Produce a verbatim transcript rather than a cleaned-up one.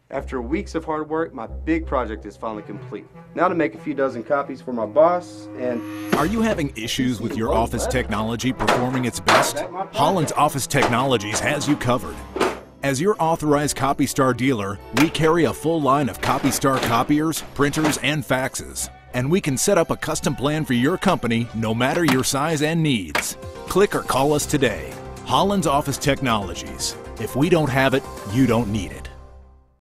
After weeks of hard work, my big project is finally complete. Now to make a few dozen copies for my boss and... Are you having issues with your office technology performing its best? Holland's Office Technologies has you covered. As your authorized Copystar dealer, we carry a full line of Copystar copiers, printers, and faxes. And we can set up a custom plan for your company no matter your size and needs. Click or call us today. Holland's Office Technologies. If we don't have it, you don't need it.